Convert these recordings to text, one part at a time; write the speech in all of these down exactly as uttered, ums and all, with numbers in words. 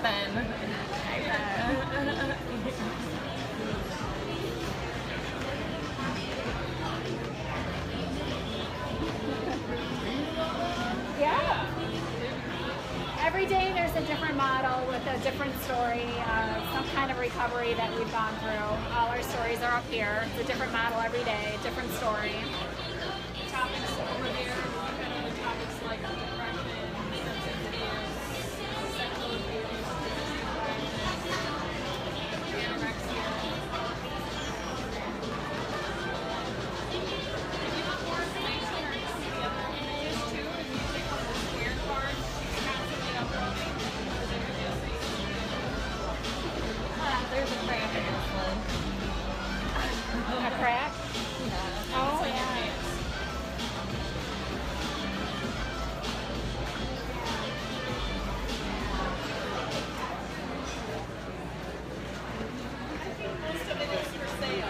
pen. Hi, pen. Yeah. Every day there's a different model with a different story, uh, some kind of recovery that we've gone through. All our stories are up here. It's a different model every day, different story. Topics over there, kind of the topics like depression, substance abuse, sexual abuse, anorexia. If you want more information or to see the other images too, if you take one of the square cards, she's constantly uploading those images so you can see them. Ah, there's a crack in this one. A crack? Yeah. Oh, So you yeah. can- Most of it is for sale.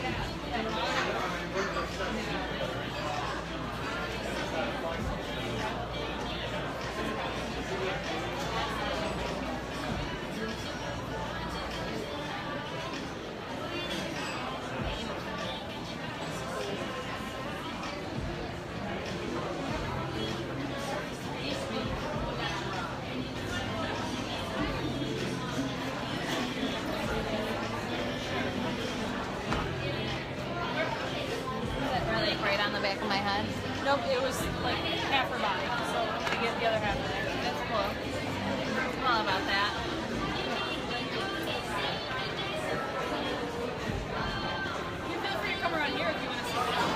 Is that really right on the back of my head? Nope, it was like half her body, so I'm gonna get the other half of it. That's cool. I'm all about that. You feel free to come around here if you want to see it out.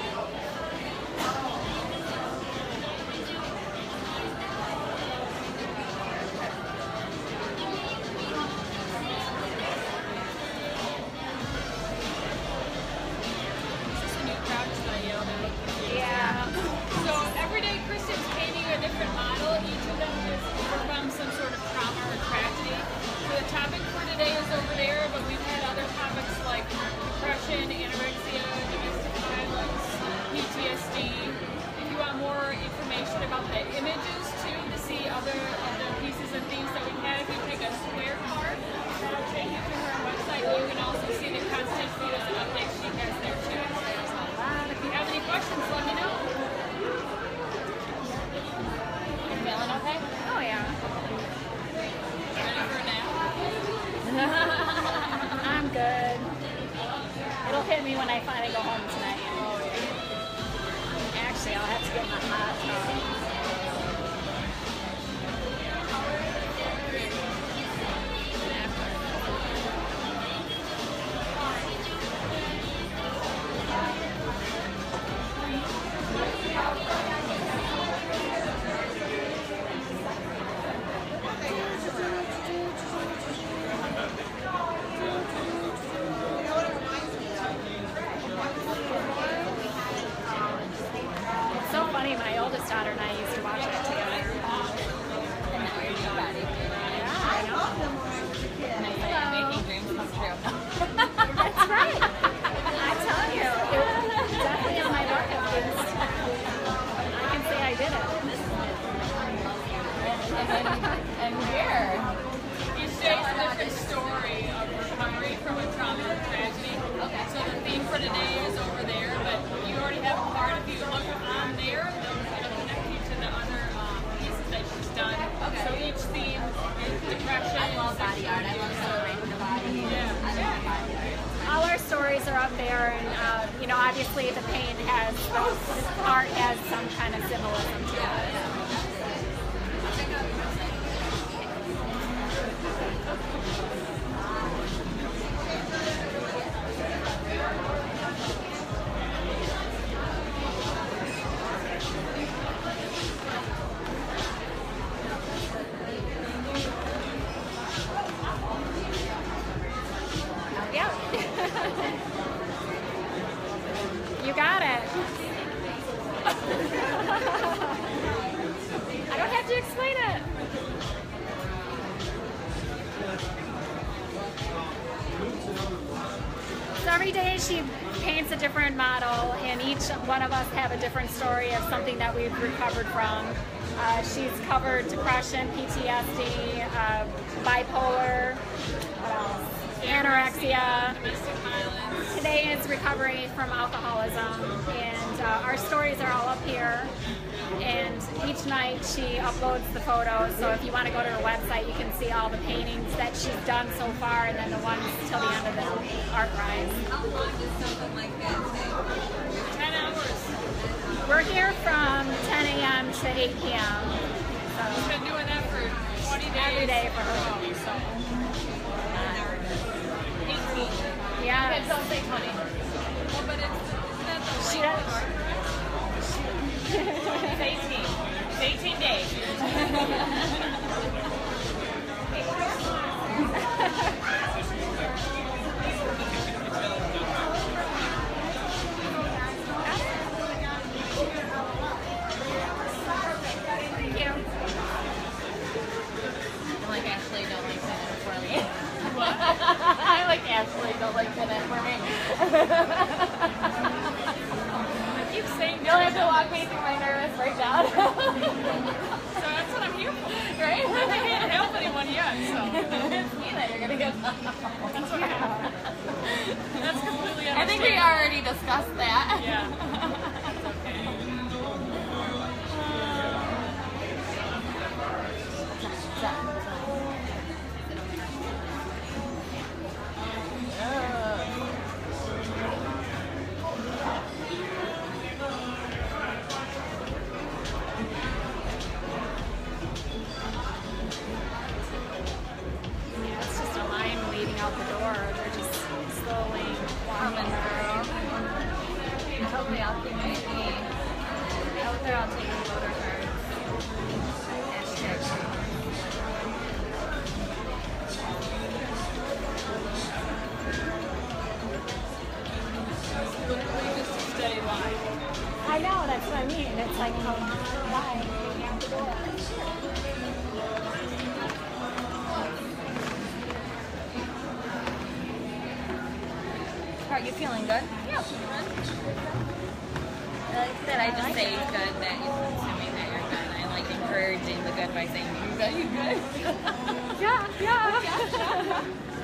Is this a new crowd that I yelled at? Yeah. So every day Kristen's painting a different model. Each of them is from some sort of trauma or tragedy. So the topic for today is over there, but we've had other topics like depression, anorexia, domestic violence, P T S D. If you want more information about the images too, to see other of the pieces and themes that we had, if you take a square card, that'll take you to her website. You can also see the constant photos and updates she has there too. If you have any questions, let me know. You feeling okay? Oh, yeah. Ready for a nap? I'm good. It'll hit me when I finally go home tonight. Actually, I'll have to get my hot tub. It's so funny, my oldest daughter and I used to watch it together. Yeah, I know. Making dreams come true. That's right. I'm telling you, it was definitely on my bucket list. I can say I did it. And here. Each day is a different story of recovery from a trauma or tragedy. Okay. So the theme for today is over there, but you already have a card. If you look on there, it'll it'll connect you to the other um, pieces that she's done. Okay. So each theme is depression. I love body art. I love celebrating the body. Yeah. I love body art. All our stories are up there, and uh, you know, obviously the paint has, art has some kind of symbolism to it. Yep. You got it. I don't have to explain it. So every day she paints a different model, and each one of us have a different story of something that we've recovered from. Uh, she's covered depression, P T S D, uh, bipolar, what else? Anorexia. Domestic violence. Today is recovery from alcoholism, and uh, our stories are all up here. And each night she uploads the photos, so if you want to go to her website, you can see all the paintings that she's done so far, and then the ones till the end of the ArtPrize. How long does something like that take? Ten hours. We're here from ten a m to eight p m She's So been doing that for twenty days. every day for her. So. eighteen. Yeah. Okay, don't say twenty. Well, but it's, isn't that the She length of does. ArtPrize? It's eighteen. It's eighteen days. Thank you. I like Ashley, don't like doing it for me. What? I like Ashley, don't like doing it for me. I keep saying You only have to walk me through my nervous breakdown. So that's what I'm here for. Right? I can't help anyone yet, so It's me that you're gonna get. that's what happened. That's completely I think we understandable. already discussed that. Yeah. That's okay. Yeah, it's just a line leading out the door. They're just slowly walking through. Hopefully I'll keep my knee. Out there, I'll take the voter cards. Hashtag. Literally just a steady line. I know, that's what I mean. It's like a long line leading out the door. Are you feeling good? Yeah. Like I said, I just say good that you're assuming that you're good. I like encouraging the good by saying you good, you good. Yeah, yeah.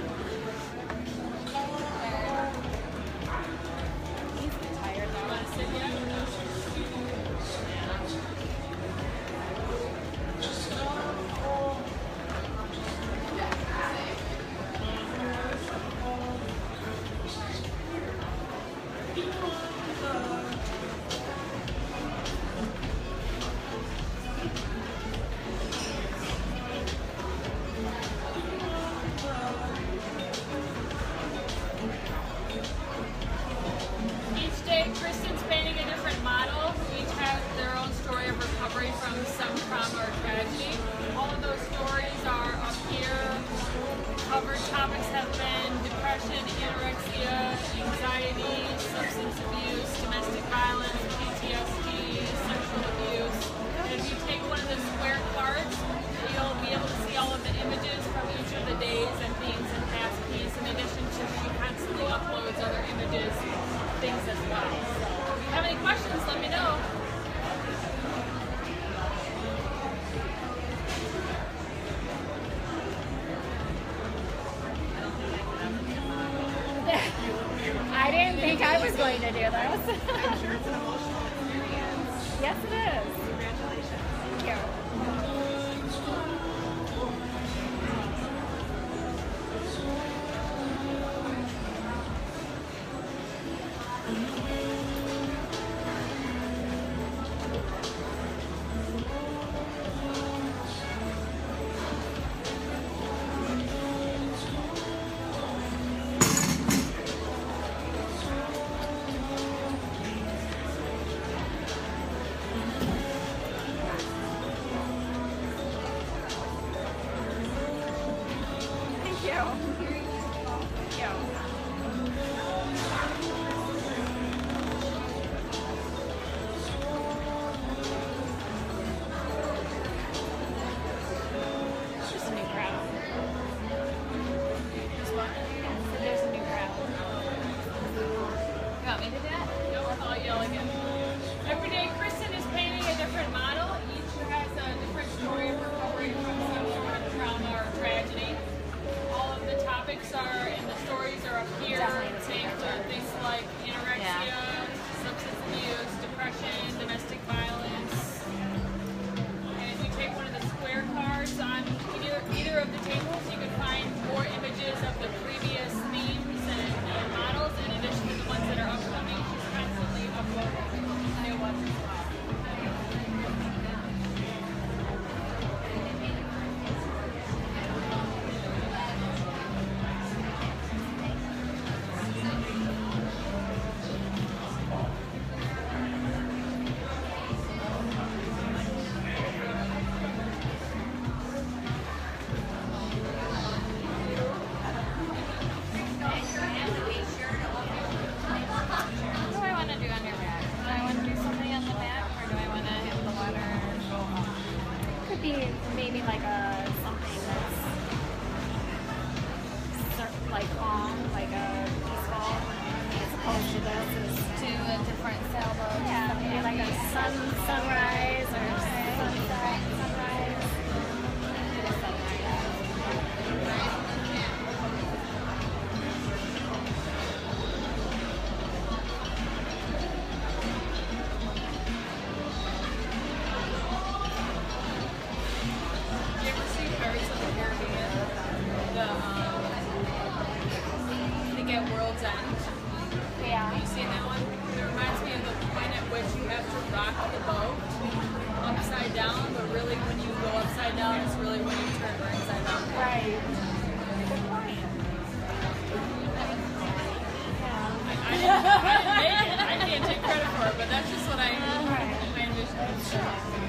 He's tired You now. want to sit yet? Each day, Kristen's painting a different model. Each has their own story of recovery from some trauma or tragedy. All of those stories are up here. Covered topics have been depression, anorexia, anxiety, substance abuse, domestic violence, P T S D, sexual abuse. And if you take one of the square cards, you'll be able to see all of the images from each of the days and themes and past piece. In addition to, she constantly uploads other images, things as well. So if you have any questions, let me know. I didn't think I was going to do this. I'm sure it's an emotional experience. Yes, it is. Congratulations. Thank you. Right. Good point. I didn't, I didn't make it. I can't take credit for it, but that's just what I, Right. I envisioned.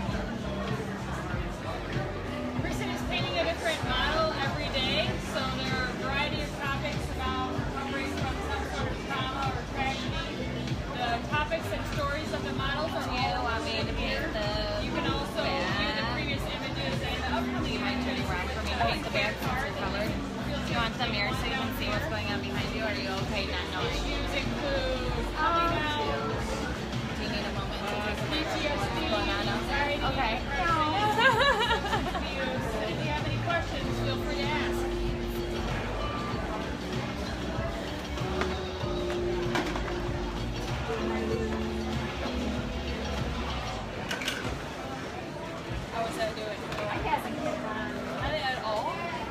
Kristen is painting a different model every day, so there are a variety of topics about recovering from some sort of trauma or tragedy. The topics and stories of the models are Do you all want me to paint the You can also view the previous images and the upcoming might turn images. around for me to paint the back since we're covered? Do you want the mirror so you can see what's going on behind you, or are you okay not knowing? Issues include coming out, Do you need a moment to take a P T S D, look going on? anxiety, Okay. depression, abuse. If you have any questions, feel free to ask. How was that doing? I hasn't hit on. Not at all.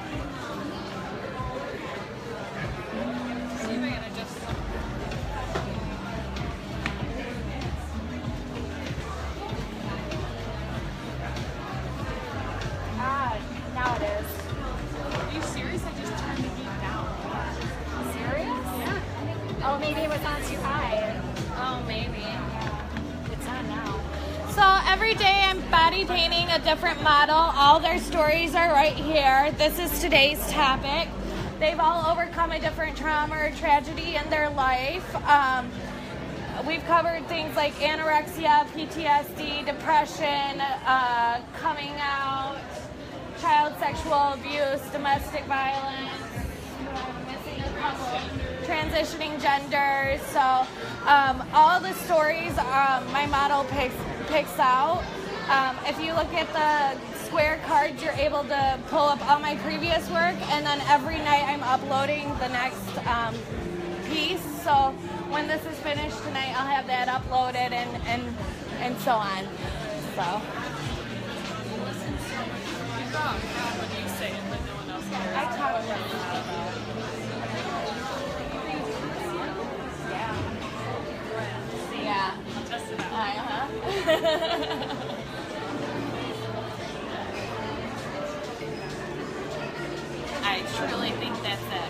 See if I can adjust some. Ah, now it is. Are you serious? I just turned the heat down. Serious? Yeah. Oh, maybe it was on too high. Oh, maybe. Yeah. It's on now. So every day I'm body painting a different model. All their stories are right here. This is today's topic. They've all overcome a different trauma or tragedy in their life. Um, we've covered things like anorexia, P T S D, depression, uh, coming out, child sexual abuse, domestic violence. I'm missing a couple. Transitioning genders. So um, all the stories um, my model picks picks out. Um, if you look at the square cards, you're able to pull up all my previous work, and then every night I'm uploading the next um, piece. So when this is finished tonight, I'll have that uploaded and and and so on. So You talk now when you say it, but no one else hears. I talk really loud though. Yeah. I'll test it out. Uh-huh. I truly think that's it.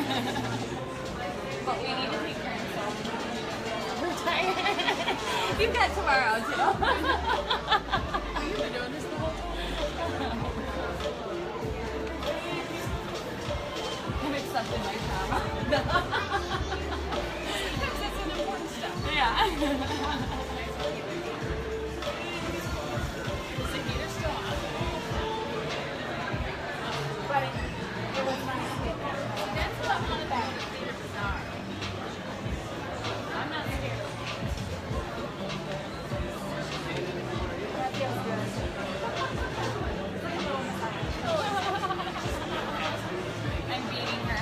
But we need to take turns, so we're tired. You've got tomorrow too. You've been doing this the whole time. I'm accepting my trauma. That's an important step. Yeah. Is the heater still on? But it, it was nice to get that. That's what I'm on the back of the theater bizarre. I'm not scared. That feels good. I'm beating her.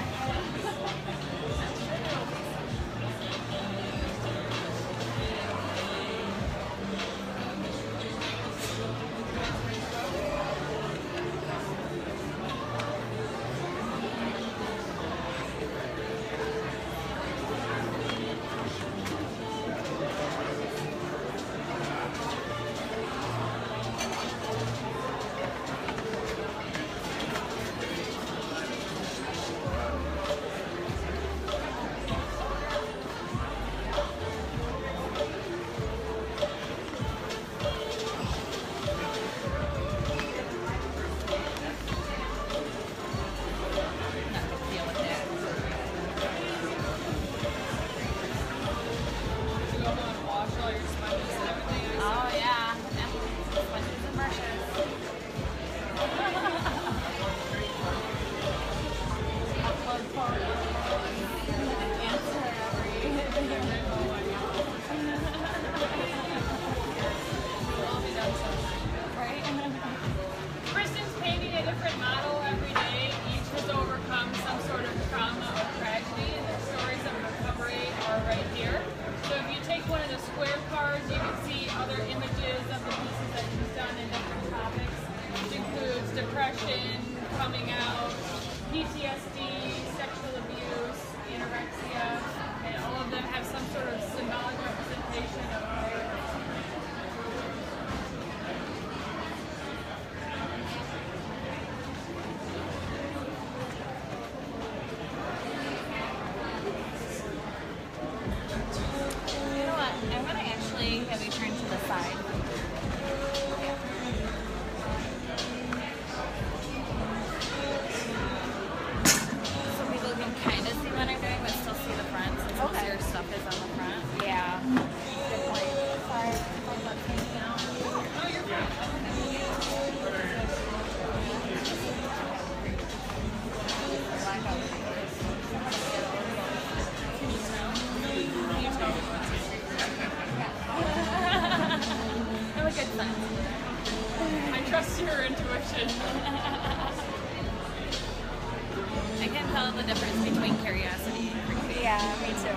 tell the difference between curiosity and creepy. Yeah, me too.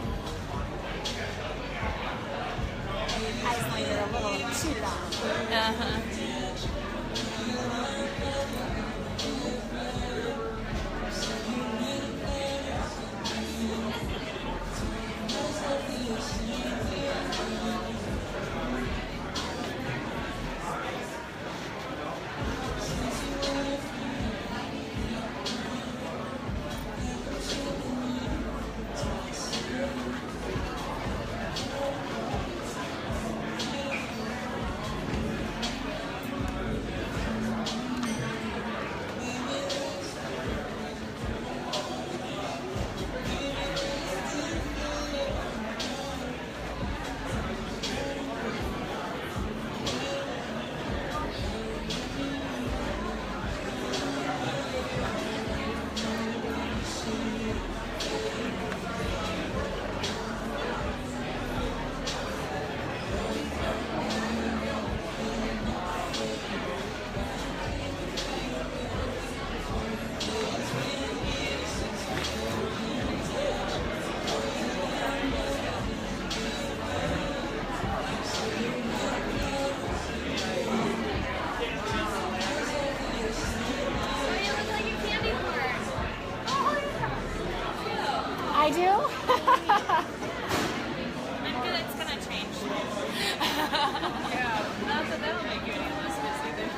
I just think they're a little cheated on. Uh-huh. I do? Maybe that's gonna change. Yeah, not that that'll make you any less busy then.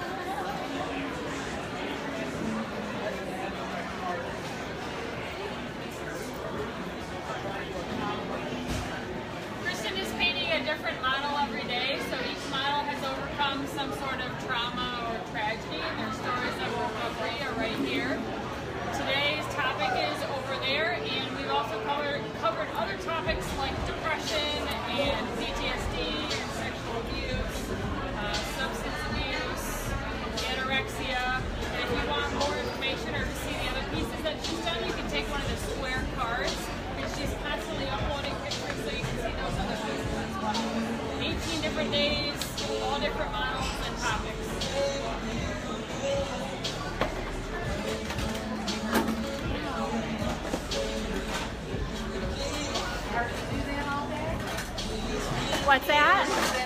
Kristen is painting a different model every day, so each model has overcome some sort of trauma or tragedy, and their stories of recovery are right here. Today's topic is over there, and we've also covered, covered other topics like depression and P T S D and sexual abuse, uh, substance abuse, anorexia. And if you want more information or to see the other pieces that she's done, you can take one of the square cards, and she's constantly uploading pictures so you can see those other pieces as well. eighteen different days, all different models and topics. What's that?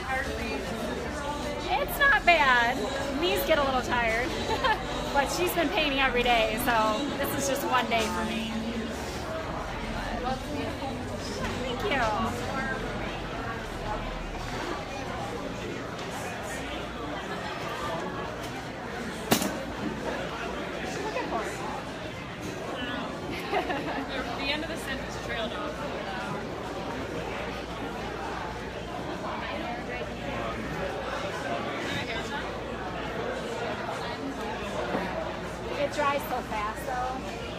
It's not bad. Knees get a little tired. But she's been painting every day, so this is just one day for me. Thank you. Looking for it. The end of the sentence trailed off. It dries so fast, though.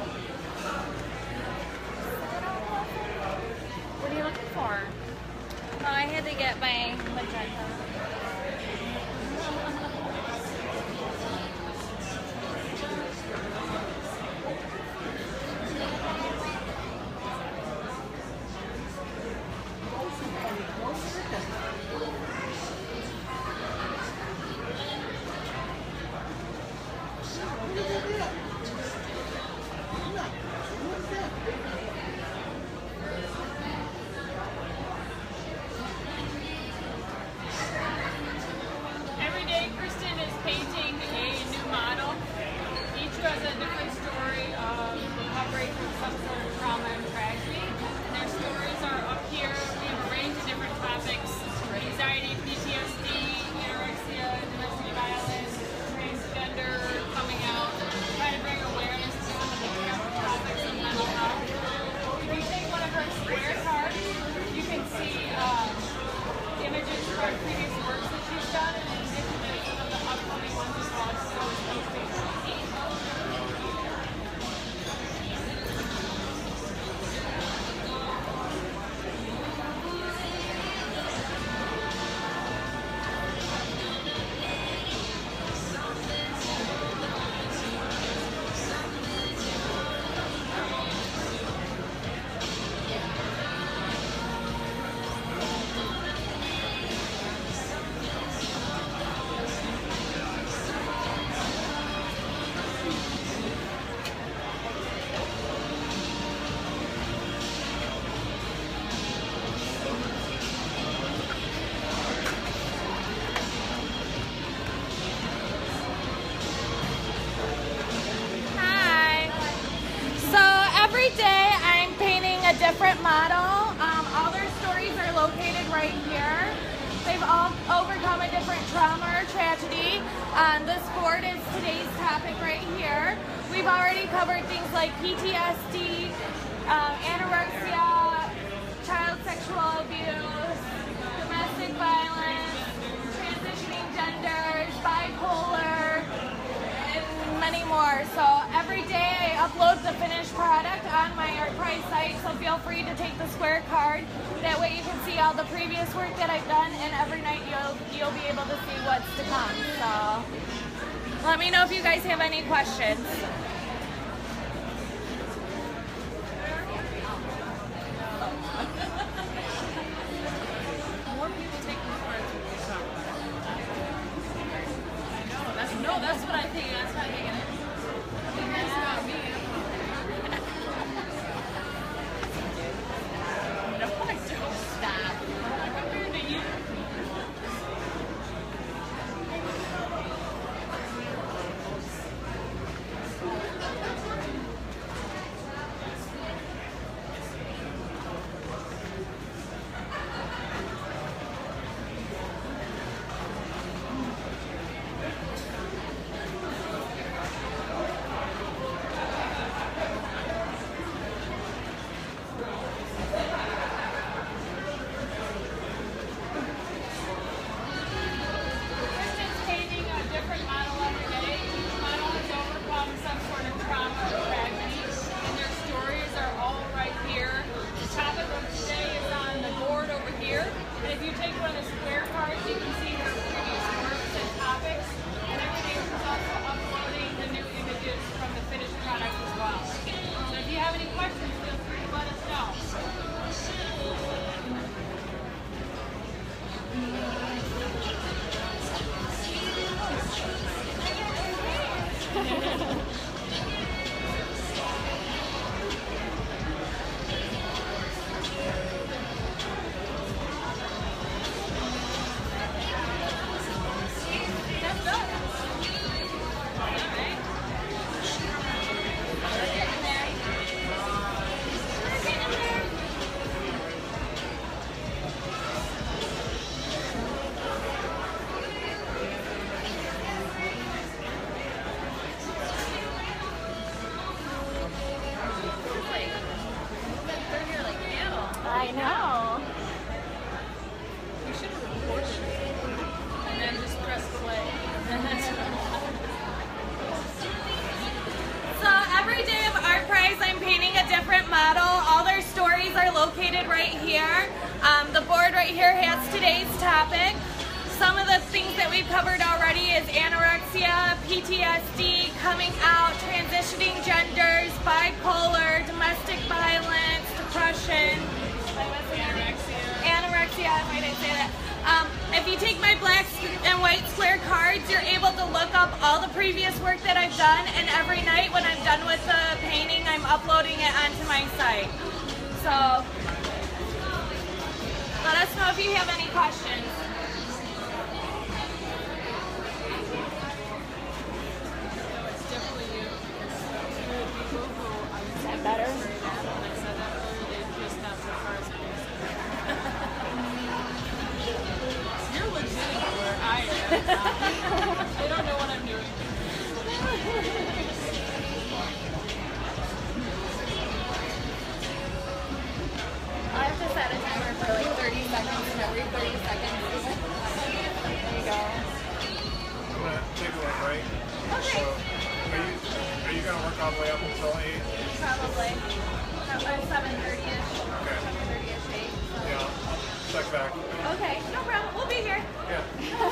What are you looking for? Oh, I had to get my magenta. a different model. Um, all their stories are located right here. They've all overcome a different trauma or tragedy. Um, this board is today's topic right here. We've already covered things like P T S D, um, anorexia, child sexual abuse, domestic violence, transitioning genders, bipolar, and many more. So every day I upload the finished product on my ArtPrize site, so feel free to take the square card. That way you can see all the previous work that I've done, and every night you'll, you'll be able to see what's to come. So let me know if you guys have any questions. More people take the cards when we talk about it. I know. That's, no, that's what I think. That's what I think it is. I think that's about me. No, I don't. Stop. Compared to you. Kristen's painting a different model every day. Each model has overcome some sort of trauma or tragedy, and their stories are all right here. The topic of today is on the board over here. And if you take one of the square cards, you can see her previous works and topics. And every day she's also uploading the new images from the finished product as well. So if you have any questions, feel free to let us know. I know. You should have recorded it and then just press play. So every day of ArtPrize, I'm painting a different model. All their stories are located right here. Um, the board right here has today's topic. Some of the things that we've covered already is anorexia, P T S D, coming out, transitioning genders, bipolar, domestic violence, depression, Anorexia. anorexia, if I didn't say that. Um, if you take my black and white square cards, you're able to look up all the previous work that I've done, and every night when I'm done with the painting, I'm uploading it onto my site. So let us know if you have any questions. It's definitely you. Because people who I was Is that better? afraid of when I said that earlier, they've just not so far as I was. You're legit where I am. They don't know what I'm doing. I have to set a timer for like thirty seconds, and every thirty seconds. There you go. I'm gonna take a little break. So, are you are you gonna work all the way up until eight? Probably. seven thirty-ish. Okay. seven thirty-ish, eight. Yeah, I'll check back. Okay, no problem. We'll be here. Yeah.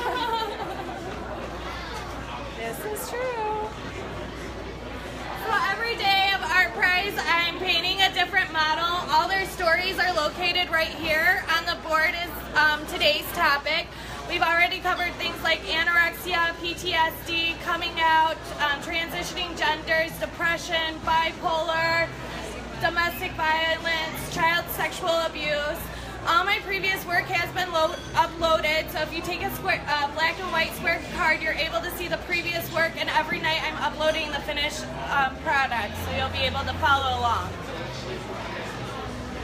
This is true. So every day of ArtPrize, I'm painting a different model. All their stories are located right here. On the board is um, today's topic. We've already covered things like anorexia, P T S D, coming out, um, transitioning genders, depression, bipolar, domestic violence, child sexual abuse. All my previous work has been lo- uploaded, so if you take a square, uh, black and white square card, you're able to see the previous work, and every night I'm uploading the finished um, product, so you'll be able to follow along.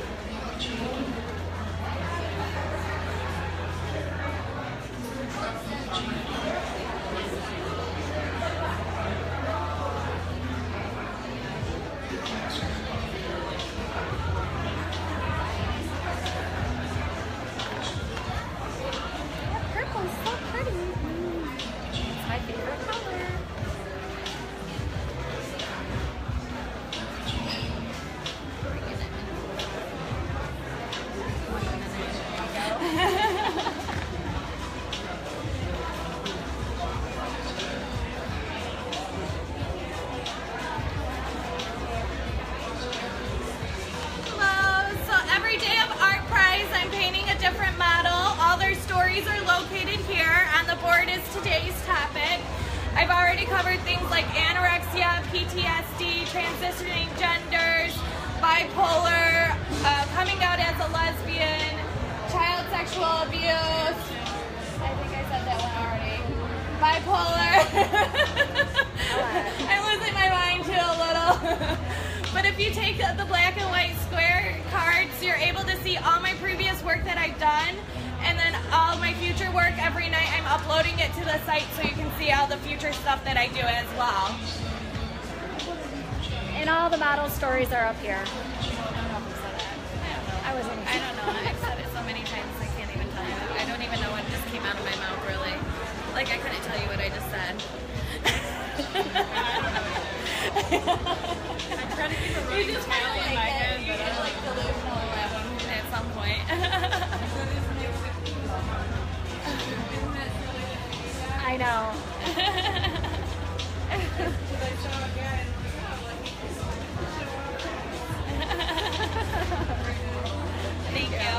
Purple's so pretty. It's my favorite color. Hello. So every day of ArtPrize, I'm painting a different model. All their stories are located here. On the board is today's topic. I've already covered things like anorexia, P T S D, transitioning genders, bipolar, uh, coming out as a lesbian, child sexual abuse. I think I said that one already. Bipolar. I'm losing my mind too a little. But if you take the black and white square cards, you're able to see all my previous work that I've done, and then all my future work. Every night I'm uploading it to the site so you can see all the future stuff that I do as well. And all the model stories are up here. I don't know if you said that. I wasn't. I don't know. I've said it so many times I can't even tell you. I don't even know what just came out of my mouth, really. Like, I couldn't tell you what I just said. I'm trying to keep a running tally in my head, but I'm like delusional at some point. I know. Thank you.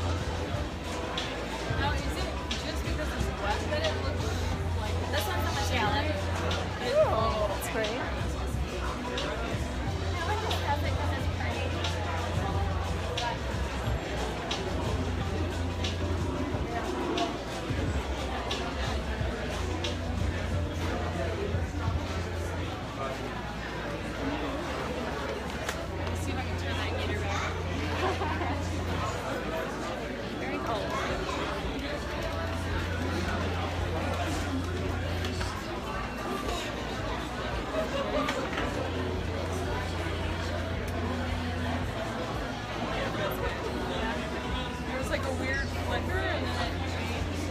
Now, is it just because it's wet that it looks like This one's on my palette. Ooh, that's great. That one just does it because it's pretty. see if I can turn that gator back. Very cold. There was like a weird flicker and then it changed.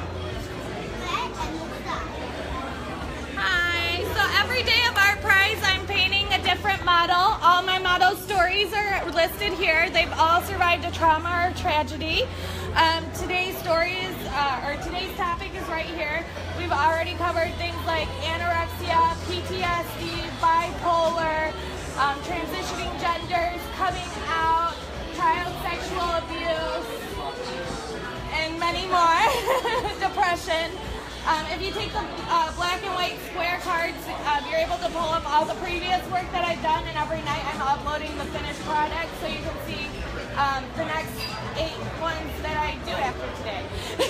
Hi. So every day of ArtPrize, I'm painting a different model. All my model stories are listed here. They've all survived a trauma or tragedy. Um, today's stories, uh, or today's topic is right here. We've already covered things like anorexia, P T S D, bipolar, um, transitioning genders, coming out, child sexual abuse, and many more. Depression. Um, if you take the uh, black and white square cards, um, you're able to pull up all the previous work that I've done, and every night I'm uploading the finished product so you can see um, the next eight ones that I do after today.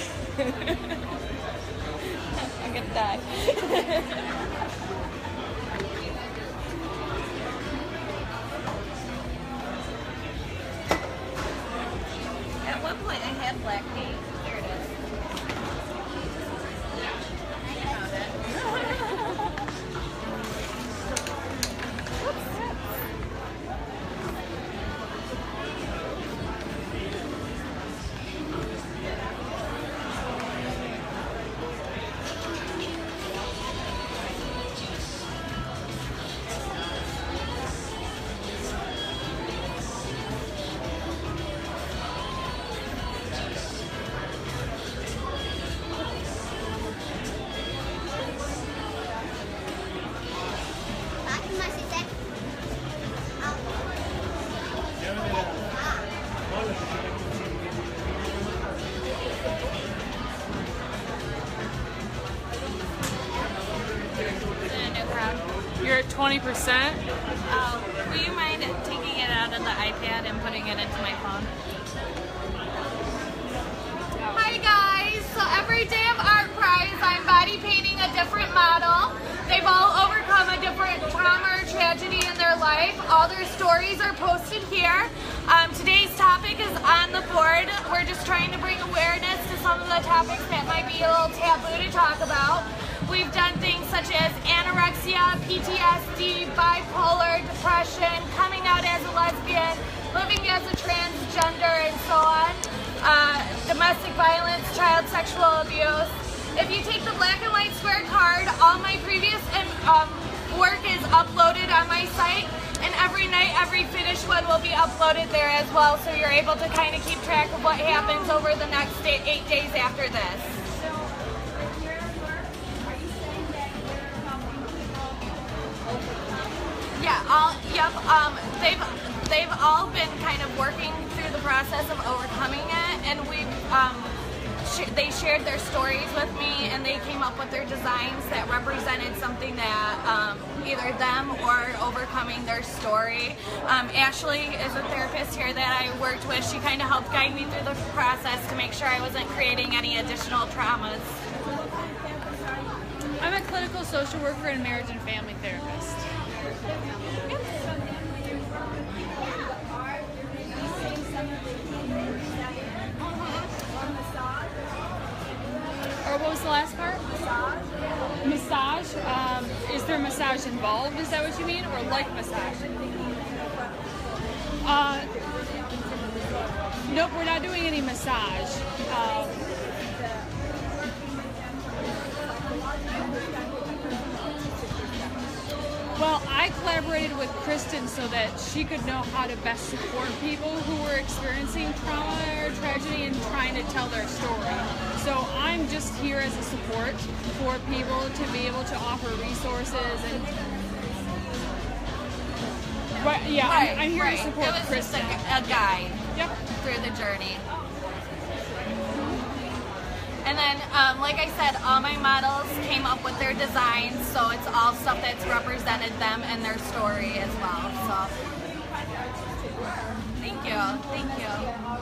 I'm gonna die. At one point I had black paint. Here it is. I found it. You're at twenty percent. Um, will you mind taking it out of the iPad and putting it into my phone? Hi guys, so every day of ArtPrize, I'm body painting a different different model. They've all overcome a different trauma or tragedy in their life. All their stories are posted here. Um, today's topic is on the board. We're just trying to bring awareness to some of the topics that might be a little taboo to talk about. We've done things such as anorexia, P T S D, bipolar, depression, coming out as a lesbian, living as a transgender, and so on. Uh, domestic violence, child sexual abuse. If you take the black and white square card, all my previous um, work is uploaded on my site, and every night, every finished one will be uploaded there as well, so you're able to kind of keep track of what happens over the next eight, eight days after this. Yeah, all, yep, um, they've, they've all been kind of working through the process of overcoming it, and we've, um, sh they shared their stories with me, and they came up with their designs that represented something that um, either them or overcoming their story. Um, Ashley is a therapist here that I worked with. She kind of helped guide me through the process to make sure I wasn't creating any additional traumas. I'm a clinical social worker and marriage and family therapist. Or what was the last part? Massage. Massage. Um, is there massage involved? Is that what you mean? Or like massage? Uh, nope, we're not doing any massage. Um, Well, I collaborated with Kristen so that she could know how to best support people who were experiencing trauma or tragedy and trying to tell their story. So I'm just here as a support for people to be able to offer resources and. Right, yeah, Right, I'm, I'm here right. to support it was Kristen. Just a, a guide Yep. through the journey. And then, um, like I said, all my models came up with their designs, so it's all stuff that's represented them and their story as well. So, thank you, thank you.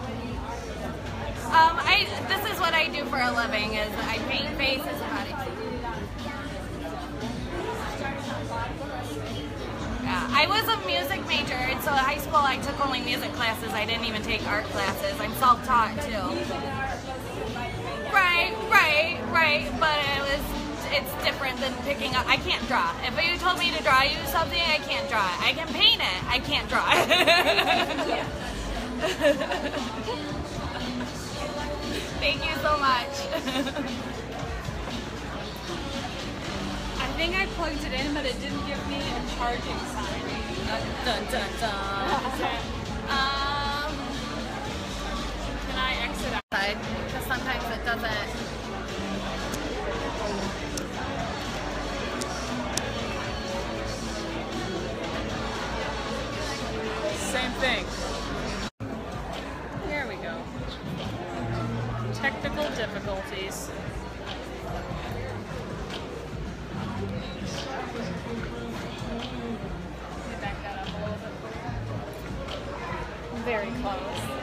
Um, I this is what I do for a living: is I paint faces and bodies. Yeah, I was a music major, and so in high school I took only music classes. I didn't even take art classes. I'm self-taught too. Right, right, right, but it was, it's different than picking up. I can't draw. If you told me to draw you something, I can't draw it. I can paint it, I can't draw it. Thank you so much. I think I plugged it in, but it didn't give me a charging sign. Dun, dun, dun. Um, Can I exit out? because sometimes it doesn't. Same thing. There we go. Technical difficulties. Let me back that up a little bit. Very close.